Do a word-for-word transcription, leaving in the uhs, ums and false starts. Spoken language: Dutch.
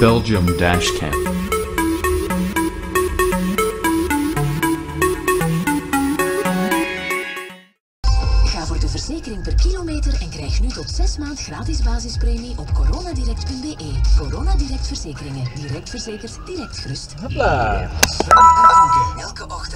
Belgium Dashcam. Ga voor de verzekering per kilometer en krijg nu tot zes maand gratis basispremie op coronadirect punt be. Coronadirect Verzekeringen. Direct verzekerd, direct gerust. Hopla! Elke ochtend.